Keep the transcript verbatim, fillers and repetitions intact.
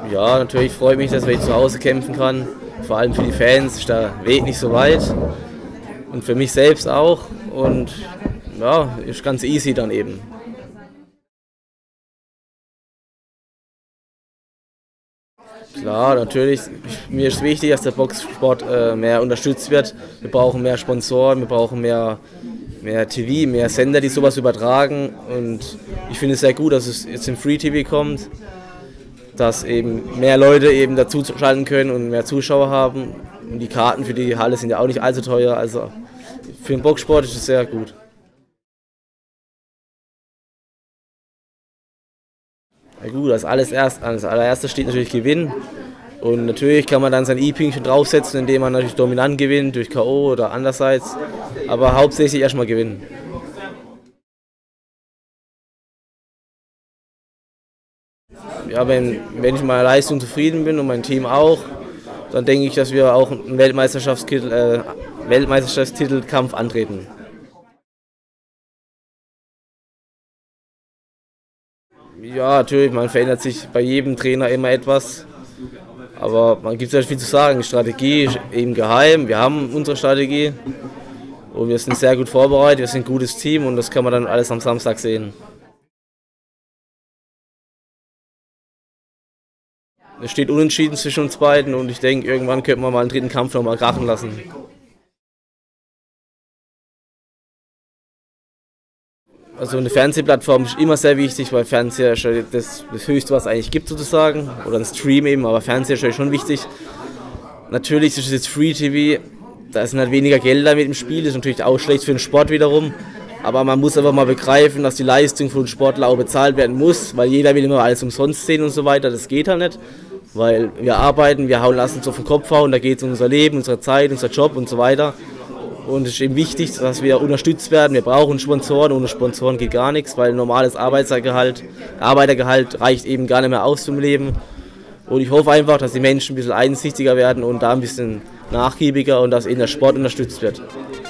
Ja, natürlich freut mich, dass ich zu Hause kämpfen kann. Vor allem für die Fans ist der Weg nicht so weit. Und für mich selbst auch. Und ja, ist ganz easy dann eben. Klar, natürlich. Mir ist wichtig, dass der Boxsport äh, mehr unterstützt wird. Wir brauchen mehr Sponsoren, wir brauchen mehr, mehr T V, mehr Sender, die sowas übertragen. Und ich finde es sehr gut, dass es jetzt im Free T V kommt, dass eben mehr Leute eben dazu schalten können und mehr Zuschauer haben. Und die Karten für die Halle sind ja auch nicht allzu teuer. Also für den Boxsport ist es sehr gut. Na gut, als, alles erst, als allererstes steht natürlich Gewinn. Und natürlich kann man dann sein I-Pünktchen draufsetzen, indem man natürlich dominant gewinnt, durch K O oder andererseits. Aber hauptsächlich erstmal gewinnen. Ja, wenn, wenn ich mit meiner Leistung zufrieden bin und mein Team auch, dann denke ich, dass wir auch einen Weltmeisterschaftstitel, äh, Weltmeisterschaftstitelkampf antreten. Ja, natürlich, man verändert sich bei jedem Trainer immer etwas. Aber man gibt es ja viel zu sagen. Die Strategie ist eben geheim. Wir haben unsere Strategie und wir sind sehr gut vorbereitet. Wir sind ein gutes Team und das kann man dann alles am Samstag sehen. Es steht unentschieden zwischen uns beiden und ich denke, irgendwann könnte man mal einen dritten Kampf noch mal krachen lassen. Also eine Fernsehplattform ist immer sehr wichtig, weil Fernseher ist das, das Höchste, was es eigentlich gibt sozusagen. Oder ein Stream eben, aber Fernseher ist schon wichtig. Natürlich ist es jetzt Free T V, da sind halt weniger Gelder mit im Spiel, das ist natürlich auch schlecht für den Sport wiederum. Aber man muss einfach mal begreifen, dass die Leistung von Sportler auch bezahlt werden muss, weil jeder will immer alles umsonst sehen und so weiter, das geht halt nicht. Weil wir arbeiten, wir hauen, lassen uns auf den Kopf hauen, da geht es um unser Leben, unsere Zeit, unser Job und so weiter. Und es ist eben wichtig, dass wir unterstützt werden. Wir brauchen Sponsoren, ohne Sponsoren geht gar nichts, weil ein normales Arbeitergehalt, Arbeitergehalt reicht eben gar nicht mehr aus zum Leben. Und ich hoffe einfach, dass die Menschen ein bisschen einsichtiger werden und da ein bisschen nachgiebiger und dass eben der Sport unterstützt wird.